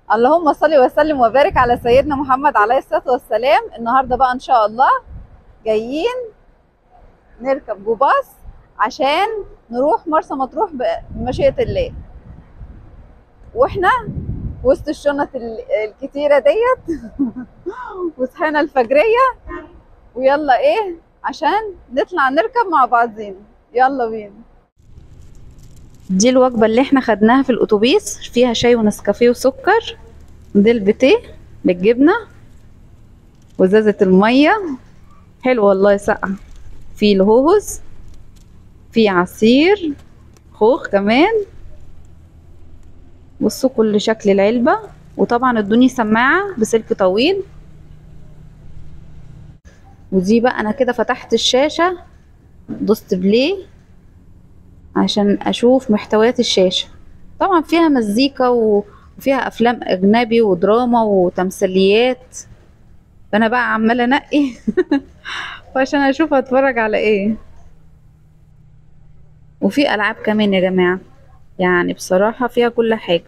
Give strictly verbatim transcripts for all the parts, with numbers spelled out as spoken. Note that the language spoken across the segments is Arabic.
اللهم صل وسلم وبارك على سيدنا محمد عليه الصلاة والسلام. النهارده بقى ان شاء الله جايين نركب جو باص عشان نروح مرسى مطروح بمشيئة الله. واحنا وسط الشنط ال- الكتيرة ديت وصحينا الفجرية، ويلا ايه عشان نطلع نركب مع بعضين. يلا بينا. دي الوجبة اللي احنا خدناها في الاتوبيس، فيها شاي ونسكافيه وسكر، دي البيتيه بالجبنة وازازة المية حلو والله ساقعة، في الهوز، في عصير خوخ كمان. بصوا كل شكل العلبة، وطبعا ادوني سماعة بسلك طويل. ودي بقى انا كده فتحت الشاشة، دوست بلاي عشان اشوف محتويات الشاشة. طبعا فيها مزيكا وفيها افلام اجنبي ودراما وتمثيليات، فانا بقى عمالة انقي وعشان اشوف اتفرج على ايه. وفي العاب كمان يا جماعة، يعني بصراحة فيها كل حاجة.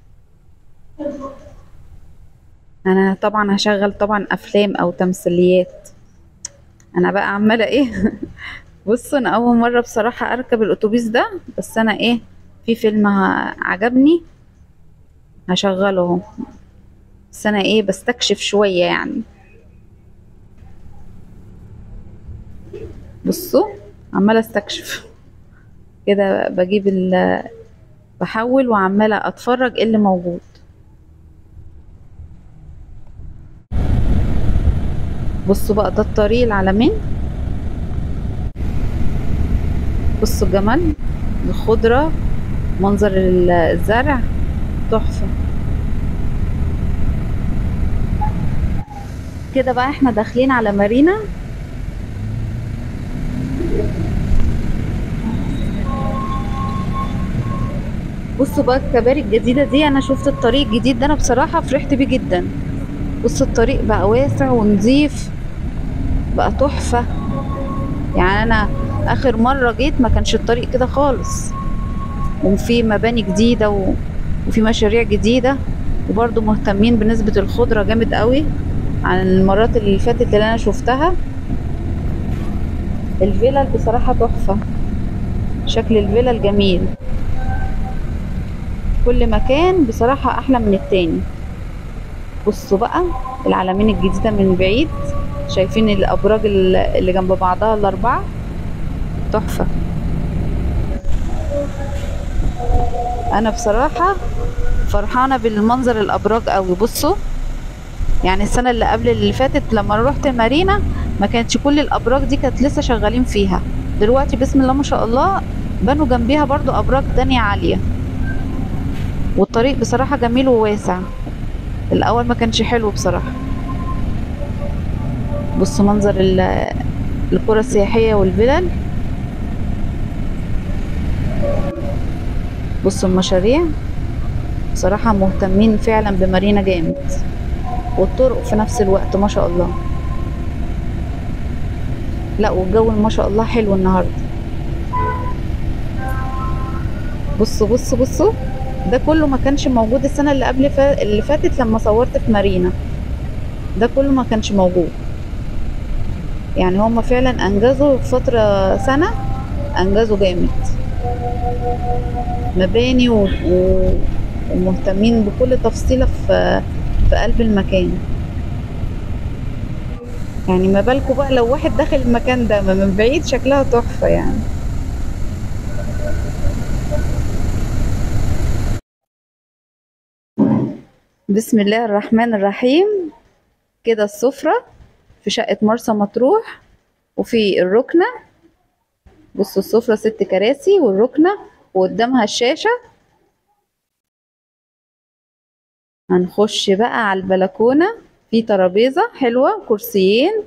انا طبعا هشغل طبعا افلام او تمثيليات. انا بقى عمالة ايه بص انا اول مرة بصراحة اركب الاتوبيس ده، بس انا ايه في فيلم ه- عجبني هشغله اهو. بس انا ايه بستكشف شوية يعني. بصوا عمالة استكشف كده، بجيب ال بحول وعمالة اتفرج ايه اللي موجود. بصوا بقى ده الطريق العلمين، بصوا الجمال، الخضرة، منظر ال- الزرع تحفة. كده بقى احنا داخلين على مارينا. بصوا بقى الكباري الجديدة دي، انا شفت الطريق الجديد ده انا بصراحة فرحت بيه جدا. بصوا الطريق بقى واسع ونظيف، بقى تحفة. يعني انا اخر مرة جيت ما كانش الطريق كده خالص، وفي مباني جديدة و... وفي مشاريع جديدة، وبرضه مهتمين بنسبة الخضرة جامد قوي عن المرات اللي فاتت اللي انا شفتها. الفيلل بصراحة تحفة، شكل الفيلل جميل، كل مكان بصراحة احلى من التاني. بصوا بقى العلمين الجديدة من بعيد، شايفين الابراج ال- اللي جنب بعضها الاربعة تحفة. انا بصراحة فرحانة بالمنظر الابراج قوي. بصوا يعني السنة اللي قبل اللي فاتت لما روحت مارينا ما كانتش كل الابراج دي كانت لسه شغالين فيها. دلوقتي بسم الله ما شاء الله بنوا جنبيها برضو ابراج تانية عالية، والطريق بصراحة جميل وواسع. الاول ما كانش حلو بصراحة. بصوا منظر ال- القرى السياحية والفلل، بصوا المشاريع، بصراحة مهتمين فعلا بمارينا جامد، والطرق في نفس الوقت ما شاء الله. لا والجو ما شاء الله حلو النهاردة. بصوا بصوا بصوا ده كله ما كانش موجود السنة اللي قبل فا... اللي فاتت لما صورت في مارينا، ده كله ما كانش موجود. يعني هما فعلا انجزوا في فترة سنة، انجزوا جامد، مباني و... و... ومهتمين بكل تفصيلة في في قلب المكان. يعني ما بالكوا بقى لو واحد داخل المكان ده من بعيد شكلها تحفة يعني. بسم الله الرحمن الرحيم. كده السفرة في شقة مرسى مطروح، وفي الركنة، بصوا السفرة ست كراسي والركنة وقدامها الشاشة. هنخش بقى على البلكونة، في ترابيزة حلوة كرسيين،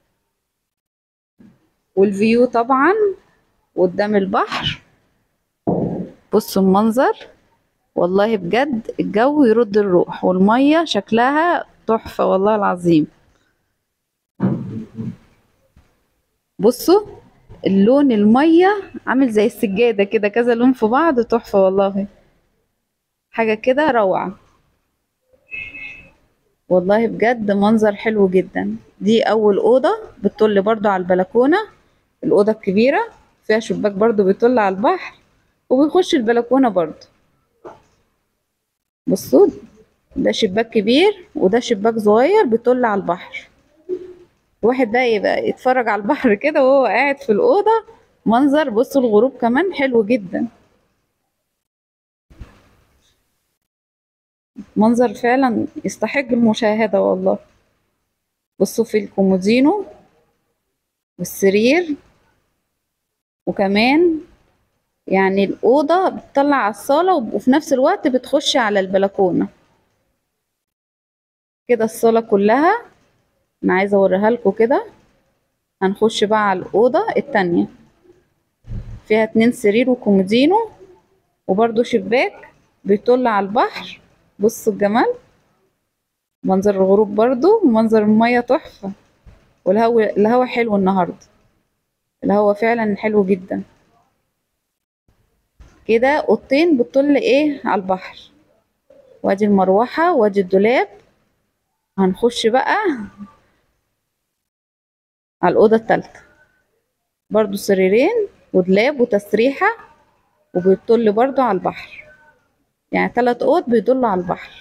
والفيو طبعا قدام البحر. بصوا المنظر، والله بجد الجو يرد الروح، والمية شكلها تحفة والله العظيم. بصوا اللون المية عامل زي السجادة كده، كذا لون في بعض تحفة والله، حاجة كده روعة. والله بجد منظر حلو جدا. دي اول اوضة بتطل برضو على البلكونة، الاوضة الكبيرة فيها شباك برضو بيطل على البحر وبيخش البلكونة برضو. بصوا، ده شباك كبير وده شباك صغير بيطل على البحر. الواحد بقى يبقى يتفرج على البحر كده وهو قاعد في الأوضة. منظر، بصوا الغروب كمان حلو جدا، منظر فعلا يستحق المشاهدة والله. بصوا في الكومودينو والسرير، وكمان يعني الأوضة بتطلع على الصالة وفي نفس الوقت بتخش على البلكونة كده. الصالة كلها أنا عايزة أوريها لكم كده. هنخش بقى على الأوضة التانية، فيها اتنين سرير وكومودينو وبرضو شباك بيطل على البحر. بصوا الجمال، منظر الغروب برضو، منظر المية تحفة. والهوا الهوا حلو النهاردة، الهوا فعلا حلو جدا. كده اوضتين بتطل ايه على البحر، وادي المروحة وادي الدولاب. هنخش بقى على الأوضة التالتة، برضو سريرين ودولاب وتسريحة وبيطل برضو على البحر. يعني تلات اوض بيطلوا على البحر.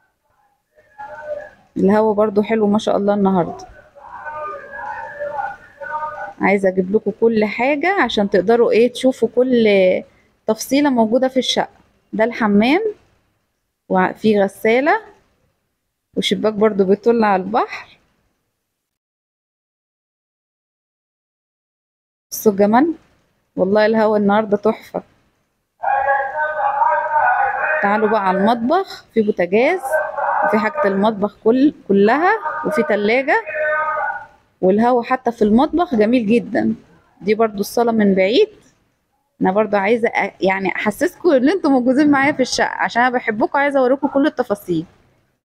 الهوا برضو حلو ما شاء الله النهاردة. عايزة اجيب لكم كل حاجة عشان تقدروا ايه تشوفوا كل تفصيلة موجودة في الشقة. ده الحمام وفي غسالة وشباك برضو بيطل على البحر. بصوا الجمال، والله الهوا النهاردة تحفة. تعالوا بقى على المطبخ، في بوتاجاز وفي حاجة المطبخ كل كلها وفي تلاجة، والهوا حتى في المطبخ جميل جدا. دي برضو الصالة من بعيد. انا برضو عايزة أ- يعني احسسكم ان انتم موجودين معايا في الشقة عشان انا بحبكم، عايزة اوريكم كل التفاصيل.